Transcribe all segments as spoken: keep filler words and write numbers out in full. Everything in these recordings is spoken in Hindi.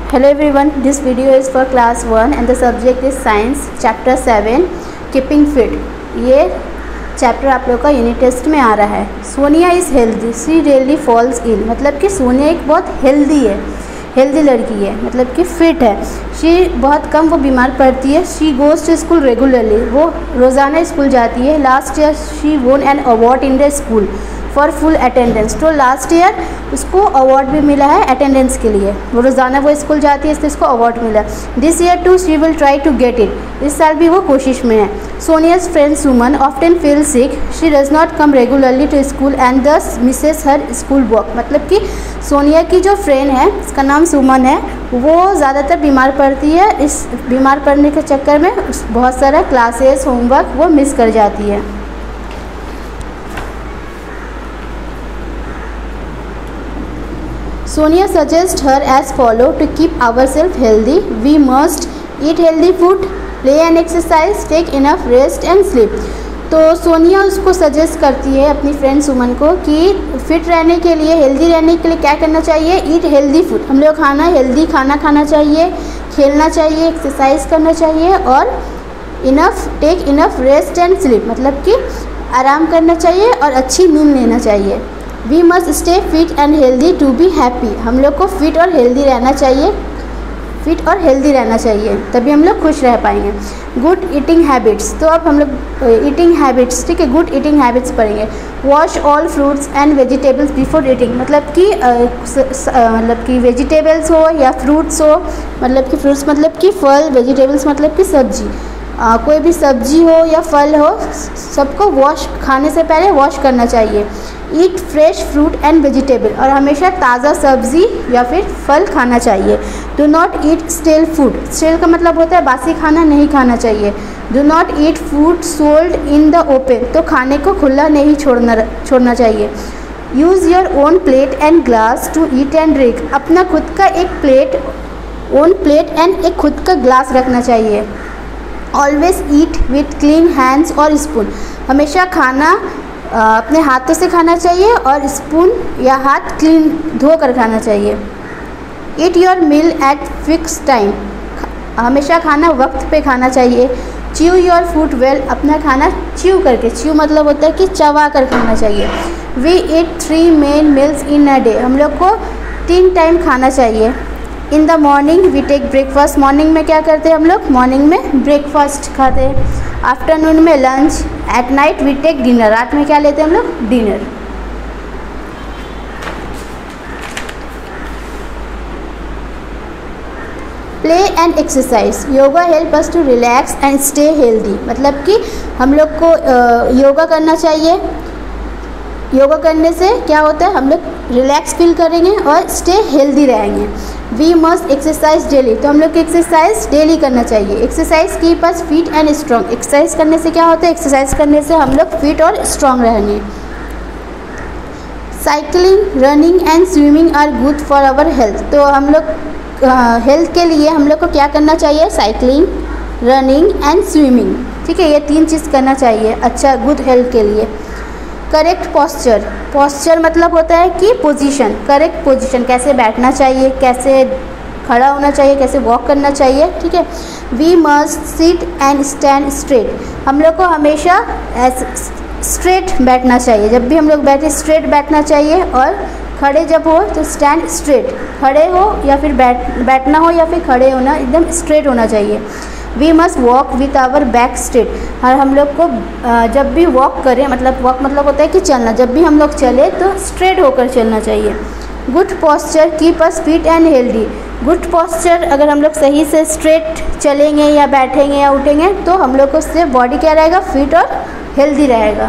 Hello everyone, this video is for class one and the subject is science chapter seven keeping fit। ये चैप्टर आप लोग का यूनिट टेस्ट में आ रहा है। Sonia is healthy, she really falls ill, मतलब कि सोनिया एक बहुत हेल्दी है, हेल्दी लड़की है, मतलब कि फिट है। शी बहुत कम वो बीमार पड़ती है। She goes to school regularly, वो रोज़ाना स्कूल जाती है। Last year she won an award in the school for full attendance, तो लास्ट ईयर उसको अवार्ड भी मिला है अटेंडेंस के लिए। वो रोज़ाना वो स्कूल जाती है इसलिए उसको अवार्ड मिला। This year too she will try to get it, इस साल भी वो कोशिश में है। Sonia's friend Suman often feel sick, she does not come regularly to school and thus misses her school work, मतलब कि सोनिया की जो फ्रेंड है उसका नाम सुमन है, वो ज़्यादातर बीमार पड़ती है। इस बीमार पड़ने के चक्कर में बहुत सारा क्लासेस होमवर्क वो मिस कर जाती है। Sonia suggests her as follow to keep ourselves healthy. We must eat healthy food, play and exercise, take enough rest and sleep. तो सोनिया उसको सजेस्ट करती है अपनी फ्रेंड सुमन को कि फिट रहने के लिए, हेल्दी रहने के लिए क्या करना चाहिए। ईट हेल्दी फूड, हम लोग खाना हेल्दी खाना खाना चाहिए, खेलना चाहिए, एक्सरसाइज करना चाहिए और enough take enough rest and sleep, मतलब कि आराम करना चाहिए और अच्छी नींद लेना चाहिए। We must stay fit and healthy to be happy, हम लोग को फिट और हेल्दी रहना चाहिए, फिट और हेल्दी रहना चाहिए, तभी हम लोग खुश रह पाएंगे। गुड ईटिंग हैबिट्स, तो अब हम लोग ईटिंग हैबिट्स, ठीक है, गुड ईटिंग हैबिट्स पढ़ेंगे। Wash all fruits and vegetables before eating, मतलब कि मतलब कि वेजिटेबल्स हो या फ्रूट्स हो, मतलब कि फ्रूट्स मतलब कि फल, वेजिटेबल्स मतलब कि सब्जी, आ, कोई भी सब्जी हो या फल हो सबको वॉश, खाने से पहले वॉश करना चाहिए। Eat fresh fruit and vegetable, और हमेशा ताज़ा सब्ज़ी या फिर फल खाना चाहिए। Do not eat stale food, stale का मतलब होता है बासी खाना नहीं खाना चाहिए। Do not eat food sold in the open, तो खाने को खुला नहीं छोड़ना छोड़ना चाहिए। Use your own plate and glass to eat and drink, अपना खुद का एक प्लेट, ओन प्लेट एंड एक खुद का ग्लास रखना चाहिए। Always eat with clean hands और स्पून, हमेशा खाना अपने हाथों से खाना चाहिए और स्पून या हाथ क्लीन धो कर खाना चाहिए। Eat your meal at fix time, हमेशा खाना वक्त पे खाना चाहिए। च्यू योर फूड वेल, अपना खाना च्यू करके, च्यू मतलब होता है कि चबा कर खाना चाहिए। We eat three main meals in a day, हम लोग को तीन टाइम खाना चाहिए। In the morning we take breakfast, morning में क्या करते हैं हम लोग, मॉर्निंग में ब्रेकफास्ट खाते हैं। आफ्टरनून में lunch, at night we take dinner, रात में क्या लेते हैं हम लोग, dinner. Play and exercise, yoga help us to relax and stay healthy, मतलब कि हम लोग को योगा करना चाहिए। योगा करने से क्या होता है, हम लोग रिलैक्स फील करेंगे और स्टे हेल्दी रहेंगे। वी मस्ट एक्सरसाइज डेली, तो हम लोग को एक्सरसाइज डेली करना चाहिए। Exercise keep us fit and strong, exercise करने से क्या होता है, एक्सरसाइज करने से हम लोग फिट और स्ट्रॉन्ग रहेंगे। Cycling, running and swimming are good for our health, तो हम लोग हेल्थ के लिए हम लोग को क्या करना चाहिए, साइकिलिंग, रनिंग एंड स्विमिंग, ठीक है, ये तीन चीज़ करना चाहिए अच्छा गुड हेल्थ के लिए। करेक्ट पोस्चर, पोस्चर मतलब होता है कि पोजीशन, करेक्ट पोजीशन, कैसे बैठना चाहिए, कैसे खड़ा होना चाहिए, कैसे वॉक करना चाहिए, ठीक है। We must sit and stand straight, हम लोग को हमेशा स्ट्रेट बैठना चाहिए, जब भी हम लोग बैठे स्ट्रेट बैठना चाहिए। और खड़े जब हो तो स्टैंड स्ट्रेट, खड़े हो या फिर बैठ बैठना हो या फिर खड़े होना एकदम स्ट्रेट होना चाहिए। We must walk with our back straight, और हम लोग को जब भी वॉक करें, मतलब वॉक मतलब होता है कि चलना, जब भी हम लोग चले तो स्ट्रेट होकर चलना चाहिए। Good posture keep us fit and healthy, good posture अगर हम लोग सही से स्ट्रेट चलेंगे या बैठेंगे या उठेंगे तो हम लोग को उससे बॉडी क्या रहेगा, फिट और हेल्दी रहेगा।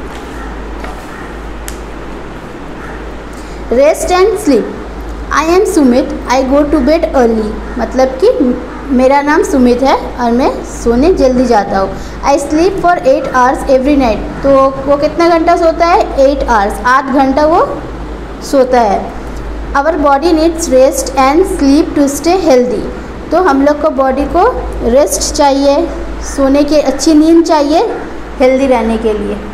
Rest and sleep, I am Sumit, I go to bed early, मतलब कि मेरा नाम सुमित है और मैं सोने जल्दी जाता हूँ। I sleep for eight hours every night, तो वो कितना घंटा सोता है, एट आवर्स, आठ घंटा वो सोता है। Our body needs rest and sleep to stay healthy, तो हम लोग को बॉडी को रेस्ट चाहिए, सोने की अच्छी नींद चाहिए हेल्दी रहने के लिए।